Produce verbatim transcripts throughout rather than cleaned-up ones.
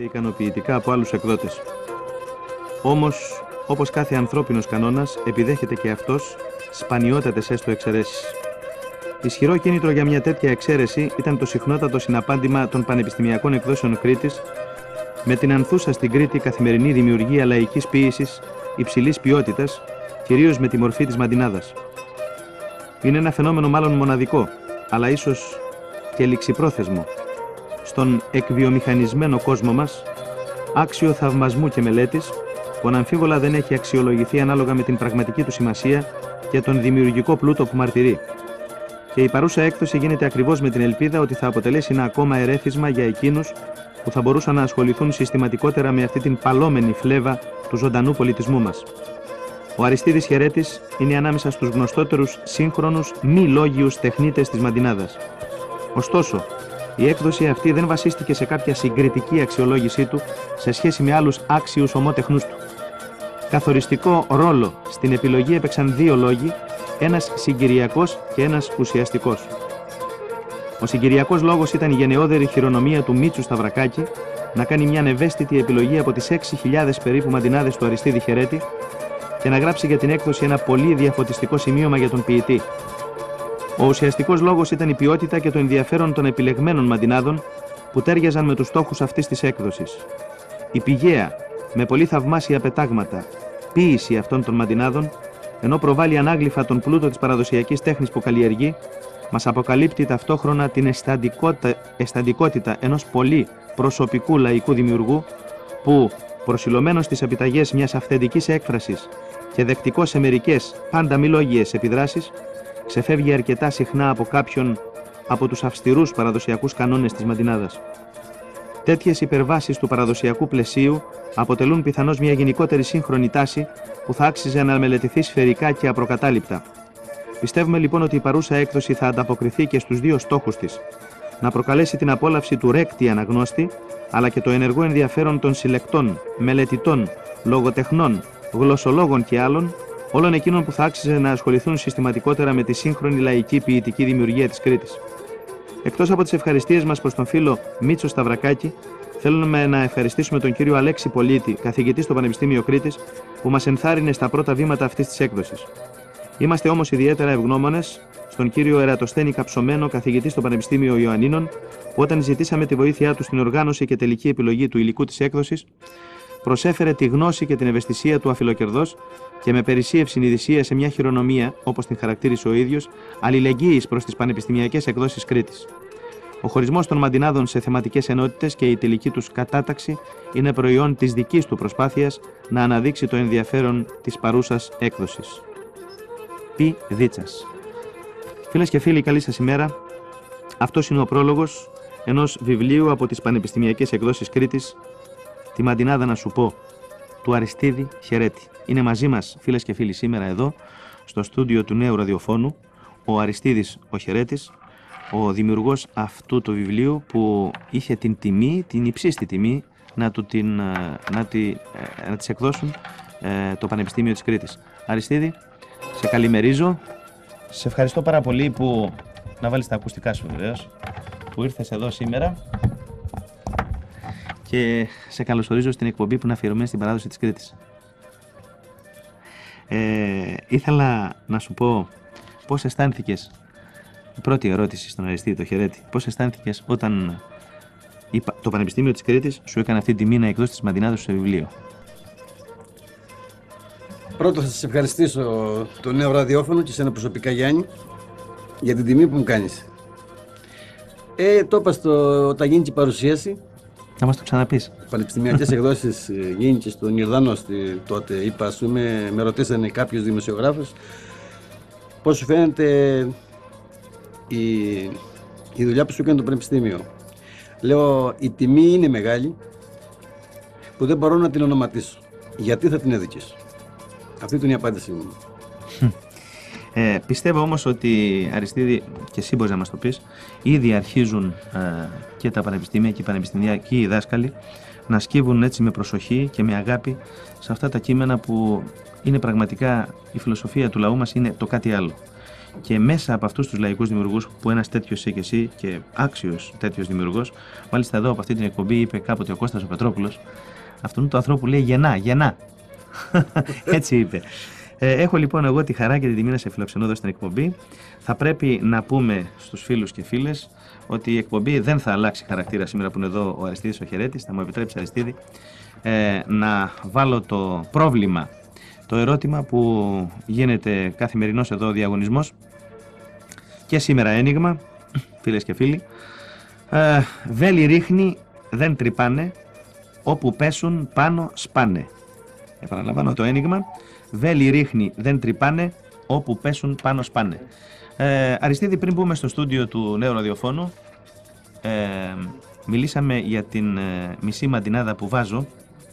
ικανοποιητικά από άλλους εκδότες. Όμως, όπως κάθε ανθρώπινος κανόνας, επιδέχεται και αυτός σπανιότατες έστω εξαιρέσεις. Ισχυρό κίνητρο για μια τέτοια εξαίρεση ήταν το συχνότατο συναπάντημα των πανεπιστημιακών εκδόσεων Κρήτης με την ανθούσα στην Κρήτη καθημερινή δημιουργία λαϊκής ποίησης υψηλής ποιότητας, κυρίως με τη μορφή της μαντινάδας. Είναι ένα φαινόμενο μάλλον μοναδικό, αλλά ίσως και ληξιπρόθεσμο, στον εκβιομηχανισμένο κόσμο μας, άξιο θαυμασμού και μελέτης, που αναμφίβολα δεν έχει αξιολογηθεί ανάλογα με την πραγματική του σημασία και τον δημιουργικό πλούτο που μαρτυρεί. Και η παρούσα έκδοση γίνεται ακριβώς με την ελπίδα ότι θα αποτελέσει ένα ακόμα ερέθισμα για εκείνους που θα μπορούσαν να ασχοληθούν συστηματικότερα με αυτή την παλόμενη φλέβα του ζωντανού πολιτισμού μας. Ο Αριστίδης Χαιρέτης είναι ανάμεσα στους γνωστότερους σύγχρονους μη λόγιους τεχνίτες της μαντινάδας. Ωστόσο, η έκδοση αυτή δεν βασίστηκε σε κάποια συγκριτική αξιολόγησή του σε σχέση με άλλους άξιους ομότεχνούς του. Καθοριστικό ρόλο στην επιλογή έπαιξαν δύο λόγοι, ένας συγκυριακός και ένας ουσιαστικός. Ο συγκυριακός λόγος ήταν η γενναιόδερη χειρονομία του Μίτσου Σταυρακάκη να κάνει μια ευαίσθητη επιλογή από τις έξι χιλιάδες περίπου μαντινάδες του Αριστίδη Χαιρέτη και να γράψει για την έκδοση ένα πολύ διαφωτιστικό σημείωμα για τον ποιητή. Ο ουσιαστικός λόγος ήταν η ποιότητα και το ενδιαφέρον των επιλεγμένων μαντινάδων που τέριαζαν με τους στόχους αυτής της έκδοσης. Η πηγαία, με πολύ θαυμάσια πετάγματα, ποίηση αυτών των μαντινάδων, ενώ προβάλλει ανάγλυφα τον πλούτο της παραδοσιακής τέχνης που καλλιεργεί, μας αποκαλύπτει ταυτόχρονα την αισθαντικότητα, αισθαντικότητα ενός πολύ προσωπικού λαϊκού δημιουργού που, προσιλωμένος στις επιταγές μιας αυθεντικής έκφρασης και δεκτικός σε μερικές πάντα μη λόγιες επιδράσεις, ξεφεύγει αρκετά συχνά από κάποιον από τους αυστηρούς παραδοσιακούς κανόνες της μαντινάδας. Τέτοιες υπερβάσεις του παραδοσιακού πλαισίου αποτελούν πιθανώς μια γενικότερη σύγχρονη τάση που θα άξιζε να μελετηθεί σφαιρικά και απροκατάληπτα. Πιστεύουμε λοιπόν ότι η παρούσα έκδοση θα ανταποκριθεί και στους δύο στόχους της: να προκαλέσει την απόλαυση του ρέκτη αναγνώστη, αλλά και το ενεργό ενδιαφέρον των συλλεκτών, μελετητών, λογοτεχνών, γλωσσολόγων και άλλων, όλων εκείνων που θα άξιζε να ασχοληθούν συστηματικότερα με τη σύγχρονη λαϊκή ποιητική δημιουργία της Κρήτης. Εκτός από τις ευχαριστίες μας προς τον φίλο Μίτσο Σταυρακάκη, θέλουμε να ευχαριστήσουμε τον κύριο Αλέξη Πολίτη, καθηγητή στο Πανεπιστήμιο Κρήτης, που μας ενθάρρυνε στα πρώτα βήματα αυτής της έκδοσης. Είμαστε όμως ιδιαίτερα ευγνώμονες στον κύριο Ερατοσθένη Καψωμένο, καθηγητή στο Πανεπιστήμιο Ιωαννίνων, που όταν ζητήσαμε τη βοήθειά του στην οργάνωση και τελική επιλογή του υλικού της έκδοσης, προσέφερε τη γνώση και την ευαισθησία του αφιλοκερδός και με περισσή ευσυνειδησία σε μια χειρονομία, όπως την χαρακτήρισε ο ίδιος, αλληλεγγύης προς τις πανεπιστημιακές εκδόσεις Κρήτης. Ο χωρισμός των μαντινάδων σε θεματικές ενότητες και η τελική τους κατάταξη είναι προϊόν της δικής του προσπάθειας να αναδείξει το ενδιαφέρον της παρούσας έκδοσης. Πι. Δίτσας. Φίλες και φίλοι, καλή σας ημέρα. Αυτός είναι ο πρόλογος ενός βιβλίου από τις πανεπιστημιακές εκδόσεις Κρήτης, «Τη Μαντινάδα να σου πω», του Αριστίδη Χαιρέτη. Είναι μαζί μας, φίλες και φίλοι, σήμερα εδώ, στο στούντιο του νέου ραδιοφώνου, ο Αριστίδης ο Χαιρέτης, ο δημιουργός αυτού του βιβλίου που είχε την τιμή, την υψίστη τιμή, να, του την, να, τη, να τις εκδώσουν ε, το Πανεπιστήμιο της Κρήτης. Αριστίδη, σε καλημερίζω. Σε ευχαριστώ πάρα πολύ που, να βάλεις τα ακουστικά σου βεβαίως, που ήρθες εδώ σήμερα και σε καλωσορίζω στην εκπομπή που είναι αφιερωμένη στην παράδοση της Κρήτης. Ε, ήθελα να σου πω πώς αισθάνθηκες, η πρώτη ερώτηση στον Αριστίδη το Χαιρέτη, πώς αισθάνθηκες όταν το Πανεπιστήμιο της Κρήτης σου έκανε αυτή τη τιμή να εκδώσει τις μαντινάδες σου σε βιβλίο. Πρώτα θα σας ευχαριστήσω το νέο ραδιόφωνο και εσένα προσωπικά, Γιάννη, για την τιμή που μου κάνεις. Ε, το είπα στο, όταν γίνει και η παρουσίαση. Θα μας το ξαναπείς. Πανεπιστημιακές εκδόσεις γίνει και στον Ιορδάνο τότε. Είπα, ας πούμε, με ρωτήσανε κάποιος δημοσιογράφος πώς σου φαίνεται η, η δουλειά που σου έκανε το Πανεπιστήμιο. Λέω, η τιμή είναι μεγάλη που δεν μπορώ να την ονοματίσω. Γιατί θα την έδικες? Αυτή είναι η απάντησή μου. Ε, πιστεύω όμως ότι, Αριστίδη, και εσύ μπορείς να μας το πεις, ήδη αρχίζουν ε, και τα πανεπιστήμια και οι πανεπιστημιακοί οι δάσκαλοι να σκύβουν έτσι με προσοχή και με αγάπη σε αυτά τα κείμενα που είναι πραγματικά η φιλοσοφία του λαού μας, είναι το κάτι άλλο. και μέσα από αυτούς τους λαϊκούς δημιουργούς που ένας τέτοιος είσαι και εσύ και άξιος τέτοιος δημιουργός, μάλιστα εδώ από αυτή την εκπομπή είπε κάποτε ο Κώστας ο Πετρόπουλος, αυτόν του ανθρώπου λέει γεννά, γεννά. Έτσι είπε. Ε, έχω λοιπόν εγώ τη χαρά και την τιμή να σε φιλοξενώ εδώ στην εκπομπή. Θα πρέπει να πούμε στους φίλους και φίλες ότι η εκπομπή δεν θα αλλάξει χαρακτήρα σήμερα που είναι εδώ ο Αριστίδης ο Χαιρέτης. Θα μου επιτρέψει, Αριστίδη, ε, να βάλω το πρόβλημα, το ερώτημα που γίνεται καθημερινός εδώ ο διαγωνισμός και σήμερα ένιγμα, φίλες και φίλοι. Ε, βέλη ρίχνει, δεν τρυπάνε, όπου πέσουν πάνω σπάνε. Επαναλαμβάνω το ένιγμα. Βέλη ρίχνει, δεν τρυπάνε, όπου πέσουν πάνω σπάνε. Ε, Αριστίδη, πριν μπούμε στο στούντιο του νέου ραδιοφώνου, ε, μιλήσαμε για την ε, μισή μαντινάδα που βάζω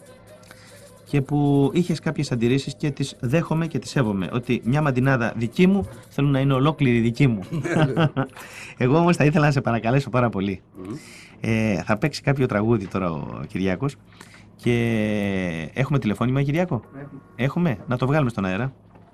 και που είχες κάποιες αντιρρήσεις και τις δέχομαι και τις σέβομαι. Ότι μια μαντινάδα δική μου θέλω να είναι ολόκληρη δική μου. Εγώ όμως θα ήθελα να σε παρακαλέσω πάρα πολύ. Ε, θα παίξει κάποιο τραγούδι τώρα ο Κυριάκος και έχουμε τηλεφώνημα, Κυριάκο. Έχουμε, να το βγάλουμε στον αέρα.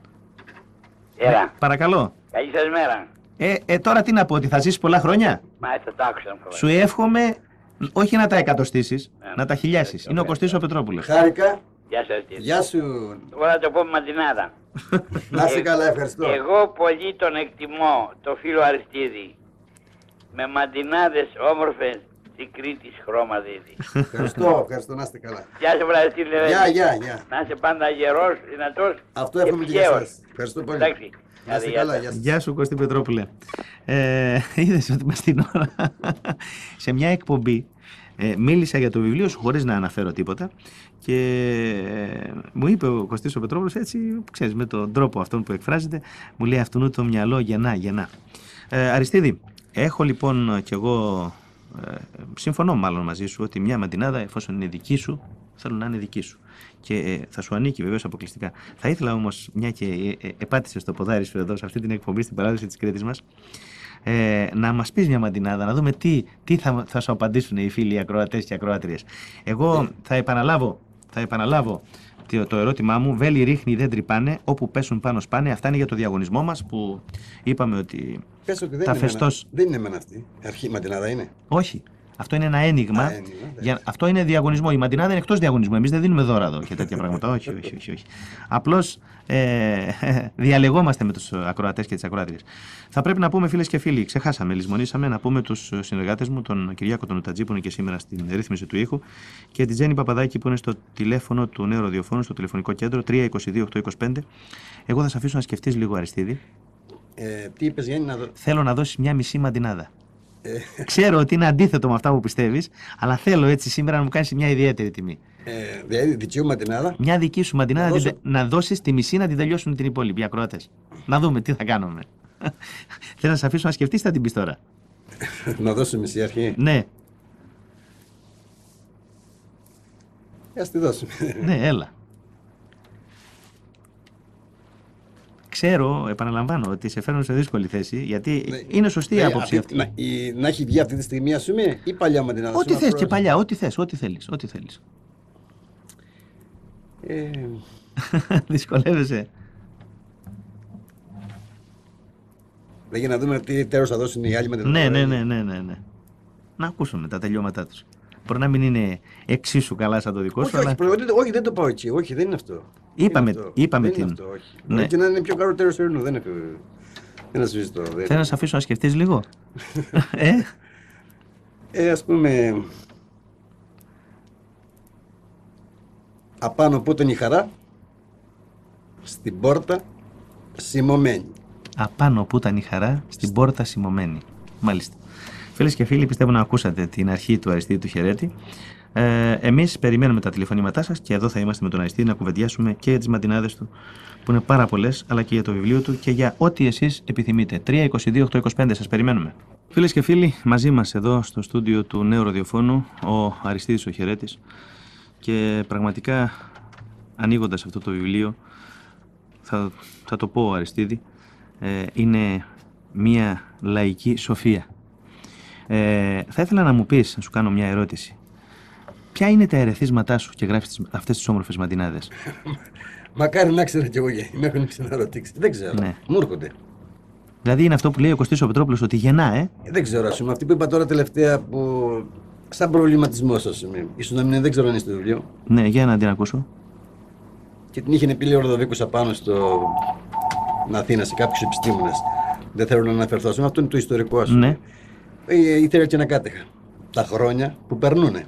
Έλα. Παρακαλώ. Καλή σας μέρα. Ε, ε, τώρα τι να πω, ότι θα ζήσεις πολλά χρόνια. Μα θα το άκουσα. Σου εύχομαι όχι να τα εκατοστήσεις, Ναι. να τα χιλιάσεις. Είναι ο Κωστής ο Πετρόπουλος. Χάρηκα. Γεια σας. κύριε. Γεια σου. Εγώ θα το πω με μαντινάδα. Να είσαι καλά, ευχαριστώ. Εγώ πολύ τον εκτιμώ, το φίλο Αριστίδη. Με μαντινάδες όμορφες στην Κρήτη χρώμα δίδει. Ευχαριστώ, ευχαριστώ, να είστε καλά. Γεια σας, βρε Αριστίδη. Γεια, γεια, γεια. Να είσαι πάντα γερός, δυνατός. Αυτό εύχομαι και για ευχαίος. εσάς. Ευχαριστώ πολύ. Εντάξει. Να είστε Άντε, καλά, γεια γεια σας. Γεια σου Κώστη Πετρόπουλε. Ε, είδες ότι μας την ώρα σε μια εκπομπή ε, μίλησα για το βιβλίο σου χωρίς να αναφέρω τίποτα και ε, μου είπε ο Κωστής ο Πετρόπουλος έτσι, ξέρεις, με τον τρόπο αυτόν που εκφράζεται, μου λέει αυτόν το μυαλό γεννά, γεννά. Ε, Αριστίδη, έχω λοιπόν κι εγώ, ε, συμφωνώ μάλλον μαζί σου ότι μια μαντινάδα εφόσον είναι δική σου, θέλω να είναι δική σου. Και ε, θα σου ανήκει βεβαίως αποκλειστικά. Θα ήθελα όμως, μια και ε, ε, επάτησες το ποδάρι σου εδώ σε αυτή την εκπομπή στην παράδοση της Κρήτης μας, ε, να μας πεις μια μαντινάδα, να δούμε τι, τι θα, θα σου απαντήσουν οι φίλοι ακροατές και ακροάτριες. Εγώ ε. θα επαναλάβω, θα επαναλάβω το, το ερώτημά μου. Βέλη ρίχνει, δεν τρυπάνε, όπου πέσουν πάνω σπάνε. Αυτά είναι για το διαγωνισμό μας που είπαμε ότι. Πες ότι δεν, τα είναι φεστός... εμένα, δεν είναι εμένα αυτή. Αρχή μαντινάδα είναι. Όχι. Αυτό είναι ένα ένιγμα. Α, ένιγμα για... Αυτό είναι διαγωνισμό. Η μαντινάδα είναι εκτός διαγωνισμού. Εμείς δεν δίνουμε δώρα εδώ και τέτοια πράγματα. όχι, όχι, όχι, όχι. Απλώς ε, διαλεγόμαστε με τους ακροατές και τις ακροάτριες. Θα πρέπει να πούμε, φίλες και φίλοι, ξεχάσαμε, λησμονήσαμε να πούμε τους συνεργάτες μου, τον Κυριάκο τον Ουτατζή που είναι και σήμερα στην ρύθμιση του ήχου και την Τζέννη Παπαδάκη που είναι στο τηλέφωνο του νέου ραδιοφώνου, στο τηλεφωνικό κέντρο τρία είκοσι δύο οκτακόσια είκοσι πέντε. Εγώ θα σε αφήσω να σκεφτείς λίγο, Αριστίδη. Ε, τι είπες, Γιάννη, να δω. Θέλω να δώσεις μια μισή μαντινάδα. Ξέρω ότι είναι αντίθετο με αυτά που πιστεύεις, αλλά θέλω έτσι σήμερα να μου κάνεις μια ιδιαίτερη τιμή. Ε, δηλαδή, δική μου μαντινάδα. Μια δική σου μαντινάδα να, να, δώσω... να δώσεις τη μισή να την τελειώσουν την υπόλοιπη, οι ακροατές. Να δούμε τι θα κάνουμε. Θέλω να σε αφήσω να σκεφτείς, θα την πεις τώρα. Να δώσω μισή αρχή. Ναι. Ας τη δώσουμε. Ναι, έλα. Ξέρω, επαναλαμβάνω, ότι σε φέρνω σε δύσκολη θέση, γιατί ναι, είναι σωστή η ναι, άποψη αυτή. Να, η, να έχει βγει αυτή τη στιγμή, ας πούμε, ή παλιά μαντινάδα. Ό,τι θες και παλιά, ό,τι θες, ό,τι θέλεις, ό,τι θέλεις. Ε... Δυσκολεύεσαι. Δεν για να δούμε τι τέλος θα δώσουν οι άλλοι μαντινάδα. Ναι, ναι, ναι, ναι, ναι, ναι. Να ακούσουμε τα τελειώματά τους. Μπορεί να μην είναι εξίσου καλά σαν το δικό σου. Όχι, αλλά... όχι, όχι, δεν το πάω έτσι. Όχι, δεν είναι αυτό. Είπαμε, είναι αυτό. είπαμε δεν την. Είναι αυτό, όχι. Ναι. Μπορεί και να είναι πιο καλό τέλος ειρηνού. Δεν είναι. Δεν να συζητώ. Δεν... Θέλω να σε αφήσω να σκεφτείς λίγο. ε? ε, ας πούμε. Απάνω που ήταν η χαρά, στην πόρτα σημωμένη. Απάνω που ήταν η χαρά, στην πόρτα σημωμένη. Μάλιστα. Φίλες και φίλοι, πιστεύω να ακούσατε την αρχή του Αριστίδη του Χαιρέτη. Ε, εμείς περιμένουμε τα τηλεφωνήματά σας και εδώ θα είμαστε με τον Αριστίδη να κουβεντιάσουμε και για τις μαντινάδες του, που είναι πάρα πολλές, αλλά και για το βιβλίο του και για ό,τι εσείς επιθυμείτε. τρία είκοσι δύο οκτακόσια είκοσι πέντε, σας περιμένουμε. Φίλες και φίλοι, μαζί μας εδώ στο στούντιο του νέου ραδιοφώνου ο Αριστίδης ο Χαιρέτης και πραγματικά ανοίγοντας αυτό το βιβλίο, θα, θα το πω, Αριστίδη, ε, είναι μια λαϊκή σοφία. Ε, θα ήθελα να μου πεις, να σου κάνω μια ερώτηση. Ποια είναι τα ερεθίσματά σου και γράφεις αυτές τις όμορφες μαντινάδες? Μακάρι να ξέρω κι εγώ, γιατί με έχουν ξαναρωτήσει. Δεν ξέρω. Ναι. Μου έρχονται. Δηλαδή είναι αυτό που λέει ο Κωστής ο Πετρόπουλος, ότι γεννά, ε. Δεν ξέρω, ας πούμε, αυτή που είπα τώρα τελευταία που. Σαν προβληματισμός, ας πούμε. Ίσως να μην δεν ξέρω αν είναι στο βιβλίο. Ναι, για να την ακούσω. Και την είχε πει ο Ορδοβίκος απάνω στο. Αθήνα σε κάποιους επιστήμονες. Δεν θέλω να αναφερθώ. Αυτό είναι το ιστορικό, ας πούμε. Ναι. Ε, ήθελα και να κάτεχα. Τα χρόνια που περνούνε.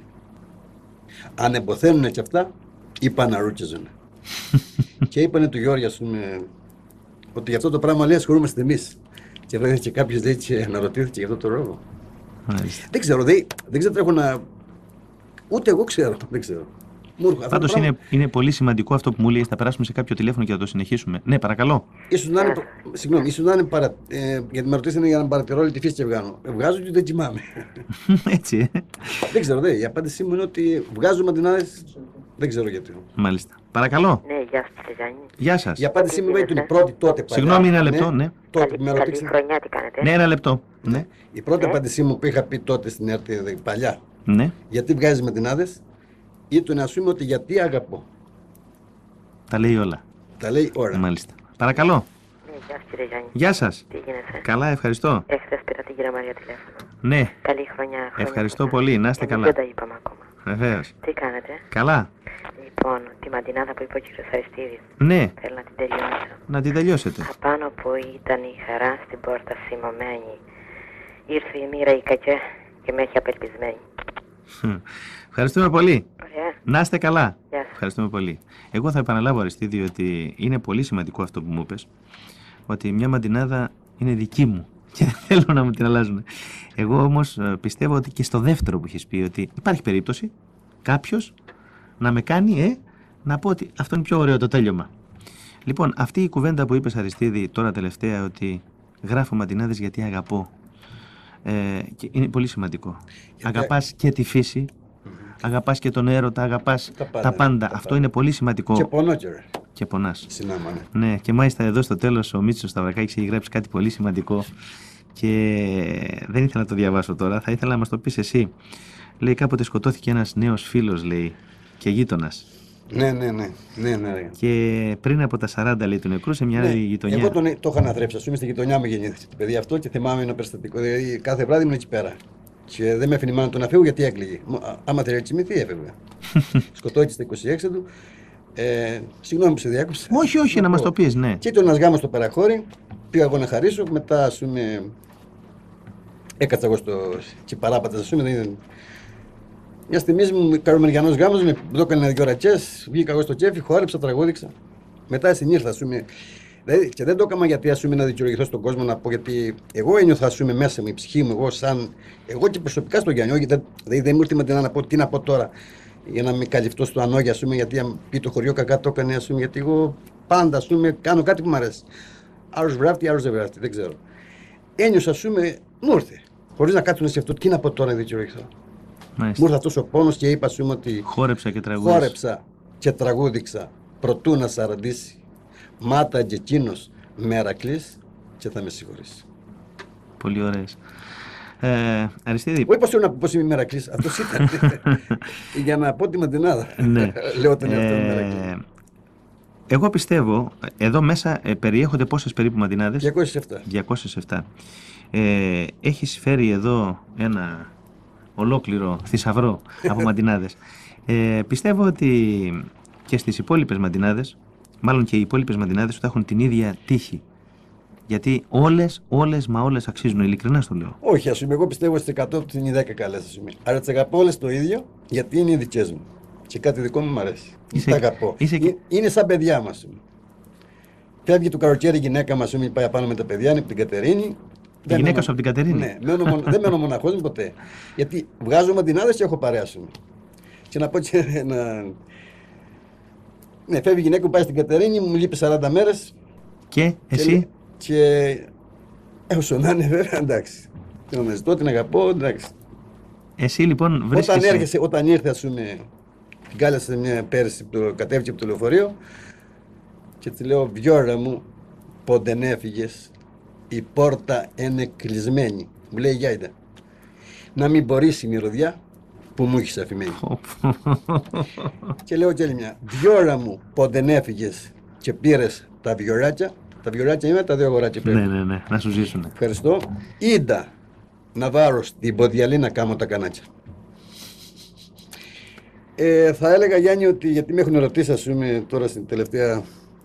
Αν εμποθαίνουν και αυτά, είπαν να ρούκιζουν. Και είπανε του Γιώργη, ας πούμε, ότι για αυτό το πράγμα λέει ασχολούμαστε εμείς. Και βρέθηκε και κάποιος λέει και αναρωτήθηκε για αυτό το λόγο. Μάλιστα. Δεν ξέρω, δεν, δεν ξέρω, έχω να. Ούτε εγώ ξέρω, δεν ξέρω. Πάντως είναι, είναι πολύ σημαντικό αυτό που μου λέει. Θα περάσουμε σε κάποιο τηλέφωνο και θα το συνεχίσουμε. Ναι, παρακαλώ. Ίσως να είναι. Συγγνώμη, ίσως να είναι παρα... ε, γιατί με ρωτήσανε για να παρατηρώ όλη τη φύση και βγάζω. Βγάζω και δεν κοιμάμαι. Έτσι, ε. Δεν ξέρω, δε. Η απάντησή μου είναι ότι βγάζω μαντινάδες. Δεν ξέρω γιατί. Μάλιστα. Παρακαλώ. Ναι, γεια σας, Γιάννη. Γεια σας. Η απάντησή μου είναι ότι η πρώτη τότε. Παλιά, Συγγνώμη, ένα λεπτό, ναι. Τότε Καλή, με καλή ρωτήσανε. χρονιά τι κάνετε. Ναι, ένα λεπτό. Ναι. Η πρώτη Ναι. απάντησή μου που είχα πει τότε στην ΕΡΤ παλιά. Ναι. Γιατί βγάζει μαντινάδες, ήταν να πούμε ότι γιατί αγαπώ. Τα λέει όλα. Τα λέει ώρα. Μάλιστα. Παρακαλώ. Ναι, γεια σας, κύριε Γιάννη. Γεια σας. Τι γίνεται. Καλά, ευχαριστώ. Εχθές πήρα την κυρία Μαρία τηλέφωνο. Ναι, Καλή χρονιά. χρόνια ευχαριστώ πολλά. πολύ. Να είστε Εμείς καλά. Δεν τα είπαμε ακόμα. Βεβαίως. Τι κάνετε. Καλά. Λοιπόν, τη μαντινάδα που είπε ο κύριος Αριστίδης. Ναι, Θέλω να την τελειώσω. να την τελειώσετε. Απάνω που ήταν η χαρά στην πόρτα σημωμένη. Ήρθε η μοίρα η κακέ και με έχει απελπισμένη. Ευχαριστούμε πολύ. Ωραία. Να είστε καλά. Γεια σας. Ευχαριστούμε πολύ. Εγώ θα επαναλάβω, Αριστίδη, ότι είναι πολύ σημαντικό αυτό που μου είπες, ότι μια μαντινάδα είναι δική μου και δεν θέλω να μου την αλλάζουν. Εγώ όμως ε, πιστεύω ότι και στο δεύτερο που έχεις πει, ότι υπάρχει περίπτωση κάποιος να με κάνει ε, να πω ότι αυτό είναι πιο ωραίο το τέλειωμα. Λοιπόν, αυτή η κουβέντα που είπες, Αριστίδη, τώρα τελευταία, ότι γράφω μαντινάδες γιατί αγαπώ, ε, και είναι πολύ σημαντικό. Γιατί... Αγαπάς και τη φύση, αγαπάς και τον έρωτα, αγαπάς Τα πάντα, τα πάντα. τα Αυτό πάντα. είναι πολύ σημαντικό. Και πονώ και ρε. Και πονάς. Συνάμα, ναι. Ναι, και μάλιστα εδώ στο τέλος ο Μίτσος Σταυρακάκης έχει γράψει κάτι πολύ σημαντικό και δεν ήθελα να το διαβάσω τώρα, θα ήθελα να μας το πεις εσύ. Λέει, κάποτε σκοτώθηκε ένας νέος φίλος, λέει, και γείτονας. Ναι, ναι, ναι. ναι, ναι, ναι. Και πριν από τα σαράντα, λέει, του νεκρού σε μια Ναι, γειτονιά. εγώ τον, το είχα αναθρέψει. Α πούμε, στη γειτονιά μου γεννήθηκε το παιδί αυτό και θυμάμαι ένα περιστατικό. Δηλαδή, κάθε βράδυ ήμουν εκεί πέρα. Και δεν με έφυγε μάνα του να φύγω γιατί έκλαιγε. Μου- α- Άμα θέλει να κοιμηθεί, έφευγε. Σκοτώθηκε στα είκοσι έξι του. Ε, συγγνώμη που σε διάκοψα. Όχι, όχι, να μας πω. το πεις, ναι. Και ήταν ένα γάμο στο παραχώρι. Πήγα εγώ να χαρίσω. Μετά, α πούμε. Έκατσα εγώ στο. Και παράπατα, α πούμε. Δεν ήταν... Μια στιγμή μου καρομεριανός γάμος, με το έκανε δύο ρατσές, βγήκα εγώ στο κέφι, χόρεψα, τραγούδηξα. Μετά συνήρθα, ας πούμε. Δηλαδή, και δεν το έκανα γιατί ας πούμε, να δικαιολογηθώ στον κόσμο να πω, γιατί εγώ ένιωθα ας πούμε, μέσα μου, η ψυχή μου, εγώ σαν. Εγώ και προσωπικά στο Γιάννη, δεν, δηλαδή, δεν μου ήρθε με την να πω τι να πω τώρα για να με καλυφθώ στο ανώγια, ας πούμε, γιατί αν πει το χωριό κακά το έκανε, ας πούμε, γιατί εγώ πάντα ας πούμε, κάνω κάτι που μου αρέσει. Άλλος βράχτη, άλλος δεν βράχτη, δεν ξέρω. Ένιωσα, ας πούμε, μου ήρθε. Χωρίς να κάτσω να σκεφτώ τι να πω τώρα να δικαιολογηθώ. Μου Μάλιστα. ήρθε αυτός ο πόνος και είπα, ας πούμε, ότι. Χόρεψα και τραγούδισα. Χόρεψα και τραγούδιξα προτού να σ' αραντήσει. Μάτα και εκείνος μερακλής και θα με συγχωρήσει. Πολύ ωραίες. Ε, Αριστίδη. Όχι πως θέλω να πω πως είμαι μερακλής, αυτός ήταν. Για να πω τη μαντινάδα. Ναι. Λέω τον εαυτό μου Ε, μερακλή. εγώ πιστεύω, εδώ μέσα ε, περιέχονται πόσες περίπου μαντινάδες? διακόσιες επτά. διακόσιες επτά. Ε, έχεις φέρει εδώ ένα ολόκληρο θησαυρό από μαντινάδες. Ε, πιστεύω ότι και στις υπόλοιπες μαντινάδες, μάλλον και οι υπόλοιπες μαντινάδες θα έχουν την ίδια τύχη. Γιατί όλες, όλες, μα όλες αξίζουν, ειλικρινά στο λέω. Όχι, ας πούμε, εγώ πιστεύω στις εκατό που είναι δέκα καλές, ας πούμε. Αλλά τις αγαπώ όλες το ίδιο, γιατί είναι οι δικές μου. Και κάτι δικό μου μου αρέσει. Είσαι- Τα αγαπώ. είσαι και- Ε, Είναι σαν παιδιά μας. Φεύγει το καλοκαίρι η γυναίκα μας, ας πούμε, πάει πάνω με τα παιδιά, είναι από την Κατερίνη. Η Δεν γυναίκα μένω- σου από την Κατερίνη. Ναι, μένω μονο- δεν μένω μοναχός μου ποτέ. Γιατί βγάζω μαντινάδες και έχω παρέα, ας πούμε. Και να πω και ένα. Ναι, φεύγει η γυναίκα που πάει στην Κατερίνη, μου λείπει σαράντα μέρες. Και εσύ, Και όσο να είναι, βέβαια, εντάξει. Την αναζητώ, την αγαπώ, εντάξει. εσύ λοιπόν βρίσκεσαι... Όταν, έρχεσαι, όταν ήρθε, ας πούμε, την κάλεσε μια πέρυσι που το κατέβηκε από το λεωφορείο και τη λέω, Βιώρα μου, πόντεν έφυγες, η πόρτα είναι κλεισμένη. Μου λέει, Γιάιντα, να μην μπορείς η μυρωδιά που μου έχεις αφημένη. Και λέω και άλλη μια, Βιώρα μου, πόντεν έφυγες και πήρες τα βιωράκια, τα Τα βιολάκια είναι τα δύο αγοράκια πρέπει. Ναι, ναι, ναι, να σου ζήσουν. Ευχαριστώ. Ίντα να βάρω στην ποδιαλή να κάνω τα κανάκια. Ε, θα έλεγα, Γιάννη, ότι γιατί με έχουν ερωτήσει, ας πούμε, τώρα στην τελευταία.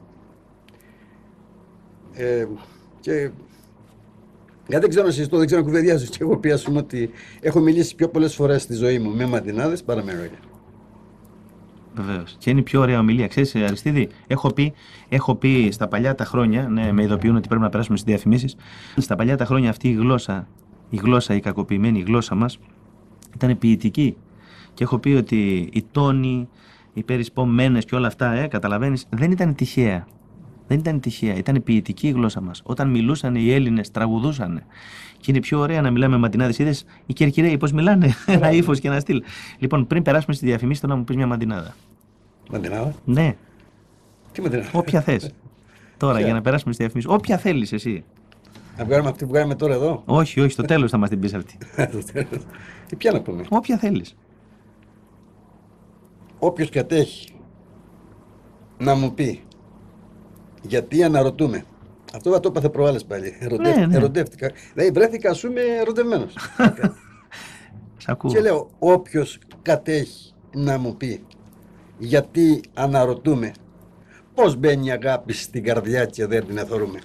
Ε, και. Γιατί δεν ξέρω να συζητώ, δεν ξέρω να κουβεντιάζω. Και εγώ πει, ας πούμε, ότι έχω μιλήσει πιο πολλές φορές στη ζωή μου με μαντινάδες παρά με ρόγια. Βεβαίως. Και είναι η πιο ωραία ομιλία. Ξέρεις, Αριστίδη, έχω πει, έχω πει στα παλιά τα χρόνια, ναι, με ειδοποιούν ότι πρέπει να περάσουμε στις διαφημίσεις. Στα παλιά τα χρόνια αυτή η γλώσσα, η γλώσσα, η κακοποιημένη γλώσσα μας, ήταν ποιητική. Και έχω πει ότι οι τόνοι, οι περισπωμένες και όλα αυτά, ε, καταλαβαίνεις, δεν ήταν τυχαία. Δεν ήταν τυχαία, ήταν ποιητική η γλώσσα μας. Όταν μιλούσαν οι Έλληνες, τραγουδούσαν. Και είναι πιο ωραία να μιλάμε με μαντινάδες. Είδες οι Κερκυραίοι πώς μιλάνε, ένα ύφος και ένα στυλ. Λοιπόν, πριν περάσουμε στη διαφημίση, θέλω να μου πεις μια μαντινάδα. Μαντινάδα? Ναι. Τι μαντινάδα? Όποια θες. Τώρα Ποια? για να περάσουμε στη διαφημίση. Όποια θέλεις εσύ. Να βγάλουμε αυτή που βγάλουμε τώρα εδώ. Όχι, όχι, στο τέλος θα μας την πεις αυτή. Τι ποια να πούμε? Όποια θέλεις. Όποιος κατέχει να μου πει γιατί αναρωτούμε. Αυτό θα το έπαθε προάλλες πάλι. Ερωτεύτηκα. Ναι, ναι. ερωτεύτηκα. Δηλαδή βρέθηκα, ας πούμε, ερωτευμένος. Σ' ακούω. Και λέω, όποιος κατέχει να μου πει γιατί αναρωτούμε, πώς μπαίνει η αγάπη στην καρδιά και δεν την αθωρούμε.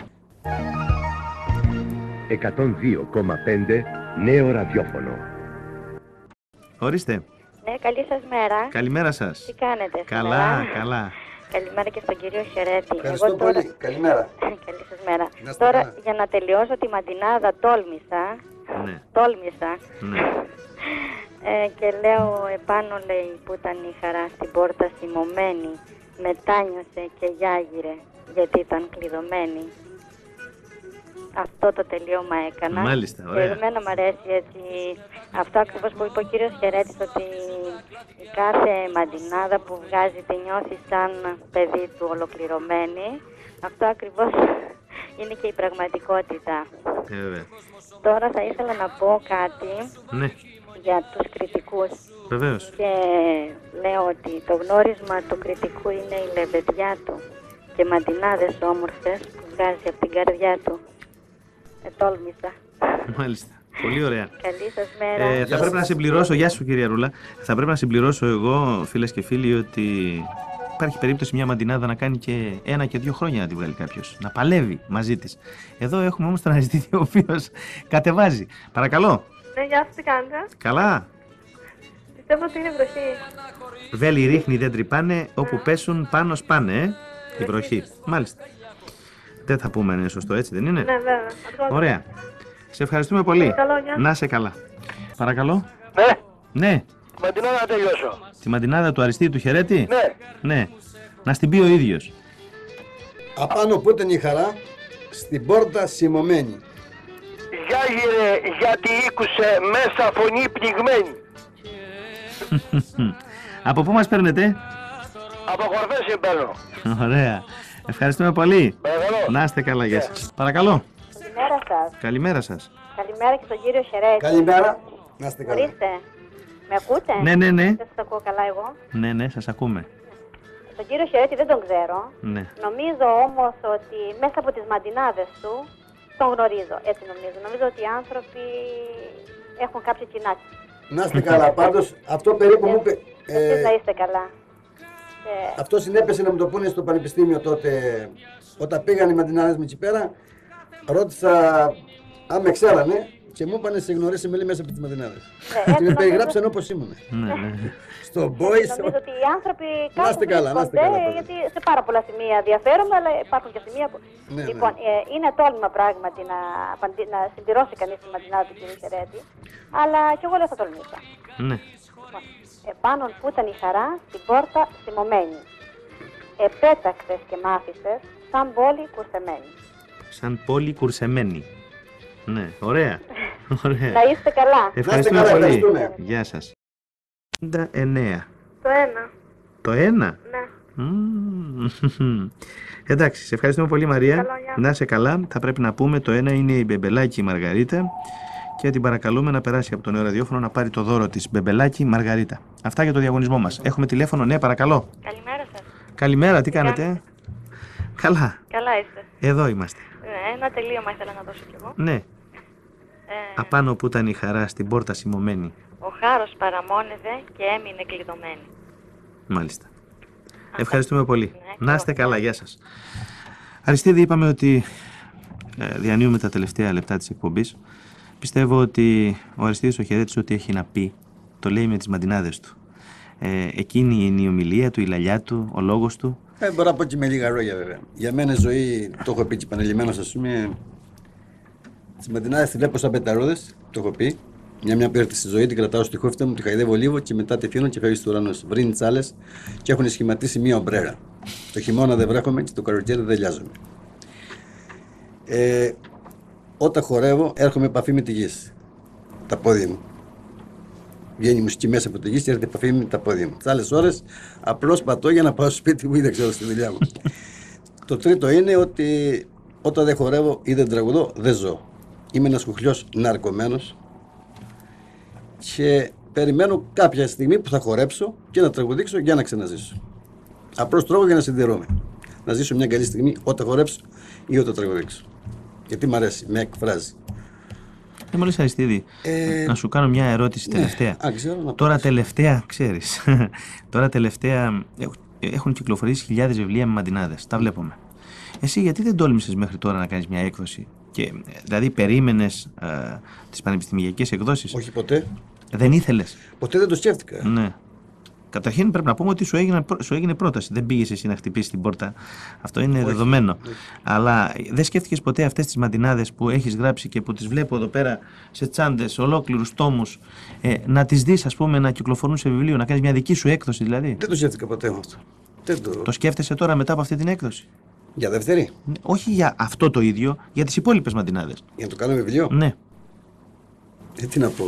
εκατόν δύο κόμμα πέντε νέο ραδιόφωνο. Ορίστε. Ναι, καλή σας μέρα. Καλημέρα σας. Τι κάνετε? Καλά, σήμερα? καλά. Καλημέρα και στον κύριο Χερέτη. Ευχαριστώ Εγώ τώρα... πολύ. Καλημέρα. Καλή σας μέρα. Να είστε Τώρα, καλά. για να τελειώσω τη μαντινάδα, τόλμησα. Ναι, Τόλμησα. ναι. Ε, και λέω επάνω, λέει, που ήταν η χαρά στην πόρτα σημωμένη, μετάνιωσε και γιάγιρε, γιατί ήταν κλειδωμένη. Αυτό το τελείωμα έκανα. Μάλιστα, Και ωραία. εμένα μου αρέσει έτσι, αυτό ακριβώς που είπε ο κύριος Χερέτης, ότι η κάθε μαντινάδα που βγάζει τη νιώθει σαν παιδί του ολοκληρωμένη. Αυτό ακριβώς είναι και η πραγματικότητα. Ε, βέβαια. Τώρα θα ήθελα να πω κάτι Ναι, για τους κριτικούς. βεβαίως. Και λέω ότι το γνώρισμα του κριτικού είναι η λεβεδιά του και μαντινάδες όμορφες που βγάζει από την καρδιά του. Ε, τόλμησα. Μάλιστα. Πολύ ωραία. Καλή σας μέρα. Ε, θα πρέπει να συμπληρώσω, γεια σου κυρία Ρούλα, θα πρέπει να συμπληρώσω εγώ, φίλες και φίλοι, ότι υπάρχει περίπτωση μια μαντινάδα να κάνει και ένα και δύο χρόνια να τη βγάλει κάποιος. Να παλεύει μαζί της. Εδώ έχουμε όμως τον Αριστίδη, ο οποίος κατεβάζει. Παρακαλώ. Ναι, γεια σας, τι κάνετε? Καλά. Πιστεύω ότι είναι βροχή. Βέλη ρίχνει, δεν τρυπάνε, όπου πέσουν πάνω σπάνε, ε. Η βροχή. Μάλιστα. Δεν θα πούμε αν είναι σωστό, έτσι δεν είναι? Ναι, βέβαια. Αυτό- Ωραία. Σε ευχαριστούμε πολύ. Καλό, γεια. Να σε καλά. Παρακαλώ. Ναι, Ναι. μαντινάδα να τελειώσω. Τη μαντινάδα του Αριστείου του Χερέτη. Ναι, Ναι. Να στην πει ο ίδιος. Απάνω που ήταν η χαρά, στην πόρτα σημωμένη. γιάγιρε γιατί ήκουσε μέσα φωνή πνιγμένη. Από πού μας παίρνετε? Από χορδές συμπαίρνω. Ωραία. Ευχαριστούμε πολύ. Παρακαλώ. Να είστε καλά, γεια σας. Παρακαλώ. Καλημέρα σας. Καλημέρα σας. Καλημέρα και στον κύριο Χερέτη. Καλημέρα. Να είστε καλά. Ορίστε. Με ακούτε? Ναι, ναι, ναι. Δεν σας ακούω καλά εγώ. Ναι, ναι, σας ακούμε. Τον κύριο Χερέτη δεν τον ξέρω. Ναι. Νομίζω όμως ότι μέσα από τις μαντινάδες του τον γνωρίζω. Έτσι νομίζω. Νομίζω ότι οι άνθρωποι έχουν κάποια κοινά. Να είστε καλά. Πάντως, αυτό περίπου μου είπε. Εσείς να Ε, είστε καλά. Και... αυτό συνέπεσε να μου το πούνε στο πανεπιστήμιο τότε, όταν πήγαν οι μαντινάδες με εκεί πέρα. Ρώτησα αν με ξέρανε και μου είπανε σε γνωρίσει με μέσα από τις μαντινάδες. Ναι, Και με έτσι περιγράψαν όπως ήμουν. Ναι, ναι. Στο boys. Νομίζω ότι οι άνθρωποι Να είστε κάπου καλά, να είστε βρίσκονται, καλά, πάντα. γιατί σε πάρα πολλά σημεία διαφέρουμε, αλλά υπάρχουν και σημεία που... Ναι, λοιπόν, ναι. ε, είναι τόλμημα πράγματι να, απαντη- να συμπληρώσει κανείς τη μαντινάδα του κ. Χερέτη, αλλά κι εγώ λέω θα τολμήσα. Ναι. Λοιπόν, επάνω που ήταν η χαρά, στην πόρτα σημωμένη. Επέταξες και μ' άφησες, σαν πόλη κουρσεμένη. Σαν πόλη κουρσεμένη. Ναι, ωραία. Ωραία. Να είστε καλά. Ευχαριστούμε καλά, πολύ. ευχαριστούμε. Γεια σας. πενήντα εννέα. Το ένα. Το ένα. Ναι. Μμμ. Εντάξει, σε ευχαριστούμε πολύ Μαρία. Καλό, γεια. Να είσαι καλά. Θα πρέπει να πούμε το ένα είναι η Μπεμπελάκη Μαργαρίτα και την παρακαλούμε να περάσει από το νέο ραδιόφωνο να πάρει το δώρο της Μπεμπελάκη Μαργαρίτα. Αυτά για το διαγωνισμό μας. Έχουμε τηλέφωνο, ναι παρακαλώ. Καλημέρα σας. Καλημέρα, τι κάνετε? κάνετε? Καλά. Καλά είστε. Εδώ είμαστε. Ναι, ένα τελείωμα ήθελα να δώσω κι εγώ. Ναι. Ε, Απάνω που ήταν η χαρά, στην πόρτα σημωμένη. ο χάρος παραμόνευε και έμεινε κλειδωμένη. Μάλιστα. Ευχαριστούμε πολύ. Ναι, Να είστε καλά, γεια σας. Αριστίδη, είπαμε ότι ε, διανύουμε τα τελευταία λεπτά της εκπομπής. Πιστεύω ότι ο Αριστίδης ο Χαιρέτης ό,τι έχει να πει το λέει με τις μαντινάδες του. Ε, εκείνη είναι η ομιλία του, η λαλιά του, ο λόγος του. Ε, μπορώ να πω και με λίγα λόγια βέβαια. Για μένα η ζωή, το έχω πει και επανειλημμένως, ας πούμε, τις μαντινάδες τη βλέπω σαν πεταρούδες, το έχω πει. Μια μια πήρε στη ζωή, την κρατάω στη χόφτα μου, τη χαϊδεύω λίγο και μετά τη φύνω και φεύγει στο ουρανό. Βρίνει τσάλες και έχουν σχηματίσει μία ομπρέρα. Το χειμώνα δεν βρέχομαι και το καλοκαίρι δεν λιάζομαι. Ε, όταν χορεύω, έρχομαι επαφή με τη γη. Τα πόδια μου. Βγαίνει η μουσική μέσα από τη γη και έρχεται επαφή με τα πόδια μου. Τι άλλες ώρες απλώς πατώ για να πάω στο σπίτι μου ή δεν ξέρω στη δουλειά μου. Το τρίτο είναι ότι όταν δεν χορεύω ή δεν τραγουδώ, δεν ζω. Είμαι ένας κουχλιός ναρκωμένος και περιμένω κάποια στιγμή που θα χορέψω και να τραγουδήξω για να ξαναζήσω. Απλώς τρώγω για να συντηρούμε. Να ζήσω μια καλή στιγμή όταν χορέψω ή όταν τραγουδήξω. Γιατί μ' αρέσει, με εκφράζει. Ε, μόλις Αριστίδη, Ε, να σου κάνω μια ερώτηση τελευταία. Α, ξέρω, να Τώρα πας. τελευταία, ξέρεις, τώρα τελευταία έχουν κυκλοφορήσει χιλιάδες βιβλία με μαντινάδες. Τα βλέπουμε. Εσύ γιατί δεν τόλμησες μέχρι τώρα να κάνεις μια έκδοση? Και, δηλαδή περίμενες ε, τις πανεπιστημιακές εκδόσεις? Όχι ποτέ. Δεν ήθελες? Ποτέ δεν το σκέφτηκα. Ναι. Καταρχήν πρέπει να πούμε ότι σου έγινε, σου έγινε πρόταση. Δεν πήγες εσύ να χτυπήσεις την πόρτα. Αυτό είναι Όχι, δεδομένο. όχι. Αλλά δεν σκέφτηκες ποτέ αυτές τις μαντινάδες που έχεις γράψει και που τις βλέπω εδώ πέρα σε τσάντες, ολόκληρους τόμους, ε, να τις δεις, ας πούμε, να κυκλοφορούν σε βιβλίο, να κάνεις μια δική σου έκδοση δηλαδή? Δεν το σκέφτηκα ποτέ αυτό. Δεν το... Το σκέφτεσαι τώρα μετά από αυτή την έκδοση? Για δεύτερη. Ναι, όχι για αυτό το ίδιο, για τις υπόλοιπες μαντινάδες. Για να το κάνω βιβλίο. Ναι. Ε, τι να πω.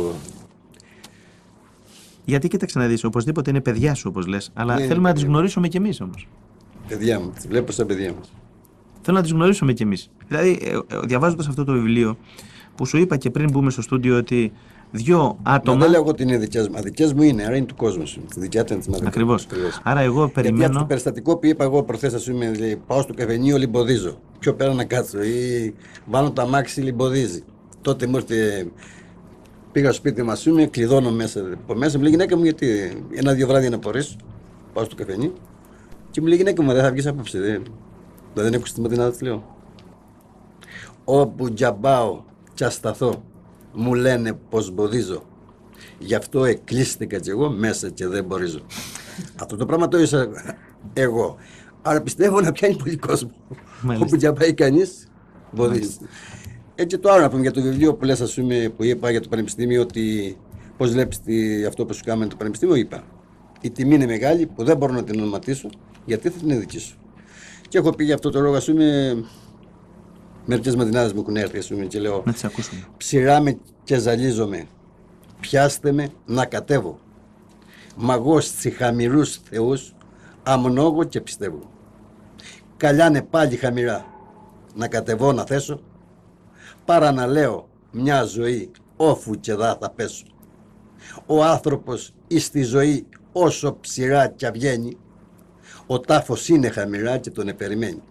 Γιατί κοίταξε να δεις, οπωσδήποτε είναι παιδιά σου όπως λες, αλλά Ναι, θέλουμε είναι να τις παιδιά. γνωρίσουμε κι εμείς όμως. Παιδιά μου. Τις βλέπω σαν παιδιά μας. Θέλω να τις γνωρίσουμε κι εμείς. Δηλαδή, ε, ε, διαβάζοντας αυτό το βιβλίο, που σου είπα και πριν μπούμε στο στούντιο ότι δύο Μα άτομα. δεν λέω εγώ ότι είναι δικές μου. Δικές μου είναι, άρα είναι του κόσμου σου. Τη δικιά του είναι τη μαδική. Ακριβώς. Άρα, εγώ Γιατί αυτό περιμένω. το περιστατικό που είπα εγώ προχθές, ας πούμε, λέει, πάω στο καφενείο, λιμποδίζω. Πιο πέρα να κάτσω ή βάλω το αμάξι, λιμποδίζει. Τότε μου ήρθε. Πήγα στο σπίτι μου, ας πούμε, κλειδώνω μέσα. Από μέσα μου λέει γυναίκα μου, γιατί ένα-δύο βράδια να πορίσω. Πάω στο καφενείο. Και μου λέει γυναίκα μου, δεν θα βγεις απόψε. Δεν, δεν έκουσε τη ματινάδα, τη λέω. Όπου τζαμπάω και ασταθώ, μου λένε πως μποδίζω. Γι' αυτό εκκλείστηκα κι εγώ μέσα και δεν μπορίζω. Αυτό το πράγμα το έζησα εγώ. Άρα πιστεύω να πιάνει πολύ κόσμο. Μάλιστα. Όπου τζαμπάει κανείς, μποδίζει. Έτσι το άλλο να πούμε για το βιβλίο που λες, ας πούμε, που είπα για το πανεπιστήμιο, ότι πώς βλέπεις τι, αυτό που σου κάνουμε το πανεπιστήμιο, είπα. Η τιμή είναι μεγάλη που δεν μπορώ να την ονοματίσω, γιατί θα την είναι δική σου. Και έχω πει για αυτό το λόγο, ας πούμε, μερικές ματινάδες μου έχουν έρθει, ας πούμε, και λέω Να τις ακούσουμε. ψηράμε και ζαλίζομαι, πιάστε με να κατέβω. Μαγός τσιχαμηρούς θεούς, αμνόγω και πιστεύω. Καλιάνε πάλι χαμηρά, να κατεβώ να θέσω, παρά να λέω μια ζωή όφου και δά θα πέσω. Ο άνθρωπος εις τη ζωή όσο ψηρά κι βγαίνει, ο τάφος είναι χαμηλά και τον επεριμένει.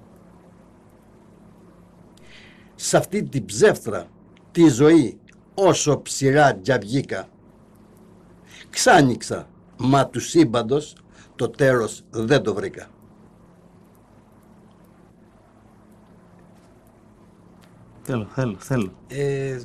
Σ' αυτή την ψεύτρα τη ζωή όσο ψηρά κι βγήκα, ξάνοιξα, μα του σύμπαντος το τέλος δεν το βρήκα. Θέλω, θέλω, θέλω. Ε,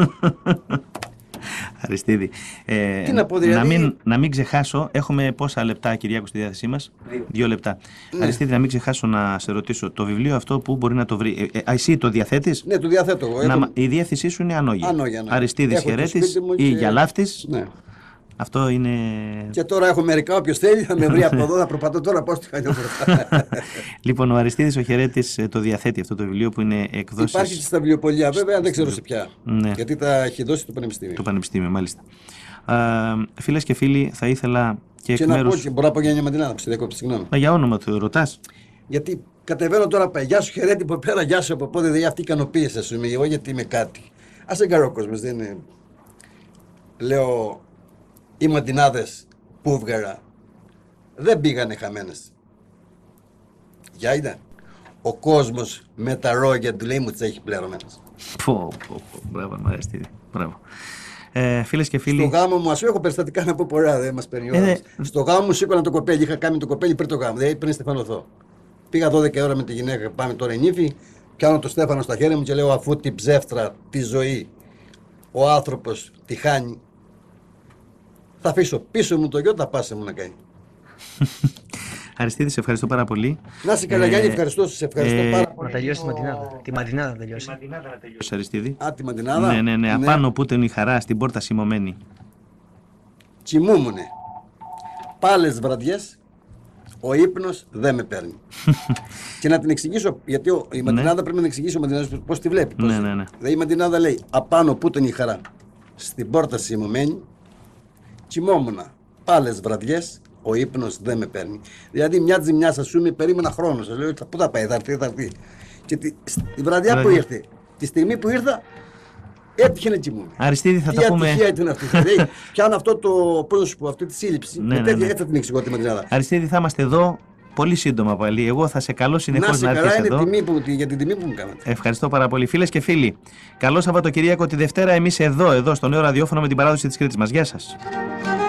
Αριστίδη. Ε, Τι να πω, δηλαδή- να, μην, να μην ξεχάσω, έχουμε πόσα λεπτά, Κυριάκο, στη διάθεσή μας? Δύο. Δύο λεπτά. Ναι. Αριστίδη, να μην ξεχάσω να σε ρωτήσω, το βιβλίο αυτό που μπορεί να το βρει. Ε, ε, εσύ το διαθέτεις? ναι, το διαθέτω εγώ. Να, Έχω- μα- η διεύθυνσή σου είναι Ανόγια. Ανόγια, Ανόγια. Αριστίδης Έχω το Χαιρέτης σπίτι μου ή και- Γιαλάφτης. Ναι. Αυτό είναι. Και τώρα έχω μερικά, όποιος θέλει θα με βρει από εδώ, θα προπατώ τώρα πάω στη Χανιόβρτα. Λοιπόν, ο Αριστίδης ο Χαιρέτης ε, το διαθέτει αυτό το βιβλίο που είναι εκδόσεις Υπάρχει και στα βιβλιοπωλεία, βέβαια, δεν ξέρω σε ποια. Ναι. Γιατί τα έχει δώσει το Πανεπιστήμιο. του Πανεπιστήμιου, μάλιστα. Ε, φίλες και φίλοι, θα ήθελα και εκ Και να πω, μέρους. και μπορώ να πω για μια μαντινάδα, που σε διακόπτω, συγγνώμη. Μα για όνομα του ρωτάς? Γιατί κατεβαίνω τώρα, παι, γεια σου Χαιρέτη από πέρα, γεια σου από πότε, δηλαδή αυτή η ικανοποίηση, ας πούμε, εγώ γιατί είμαι κάτι. Ας δεν κάνω ο κόσμος, δεν είναι. Λέω, οι μαντινάδες που έβγαλα δεν πήγανε χαμένες. Για είδα. ο κόσμος με τα ρόγια του λέει μου τις έχει πληρωμένες. Πω, πω, πω. Μπράβο, μου αρέσει. Μπράβο. Ε, φίλες και φίλοι. Στο γάμο μου, ας έχω περιστατικά να πω πολλά, δεν μας παίρνει ώρα. Ε, Στο γάμο μου σήκωνα το κοπέλι, είχα κάνει το κοπέλι πριν το γάμο, δηλαδή πριν στεφανωθώ. Πήγα δώδεκα ώρα με τη γυναίκα, πάμε τώρα νύφη, πιάνω το στέφανο στα χέρια μου και λέω αφού την ψεύτρα, τη ζωή, ο άνθρωπος τη χάνει, θα αφήσω πίσω μου το γιο, θα πάσε μου να κάνει. Αριστίδη, σε ευχαριστώ πάρα πολύ. Να είσαι καλά, Γιάννη, ευχαριστώ, σε ευχαριστώ ε, πάρα πολύ. Να τελειώσει τη ματινάδα. Τη ματινάδα να τελειώσει. Τη ματινάδα να τελειώσει, Αριστίδη. Α, τη ματινάδα. Ναι, ναι, ναι. Απάνω που ήταν η χαρά, στην πόρτα σημωμένη. Κοιμούμουνε. Πάλες βραδιές, ο ύπνος δεν με παίρνει. Και να την εξηγήσω, γιατί ο, η ματινάδα ναι. πρέπει να την εξηγήσω πώς τη βλέπει. Πώς. Ναι, ναι, ναι. Δηλαδή η ματινάδα λέει απάνω που ήταν η χαρά, στην πόρτα σημωμένη, κοιμόμουνα. Πάλες βραδιές, ο ύπνος δεν με παίρνει. Δηλαδή μια ζημιά σας σου περίμενα χρόνο. Σας λέω πού θα πάει, θα έρθει, θα έρθει. Και τη, τη βραδιά που ήρθε, τη στιγμή που ήρθα, έτυχε να κοιμούμαι. Αριστίδη, θα τι τα πούμε. Τι ατυχία ήταν αυτή. Δηλαδή, πιάνω αυτό το, πώς να σου πω, αυτή τη σύλληψη. Ναι, με ναι, τέτοια ναι. έτσι την εξηγώ τη ματινάδα. Αριστίδη, θα είμαστε εδώ πολύ σύντομα πάλι. Εγώ θα σε καλώ συνεχώς να, να έρθεις εδώ. Να τιμή που, για την τιμή που μου κάνατε. Ευχαριστώ πάρα πολύ. Φίλες και φίλοι, καλό Σαββατοκυριακό τη Δευτέρα. Εμείς εδώ, εδώ στο νέο ραδιόφωνο με την παράδοση της Κρήτης μας. Γεια σας.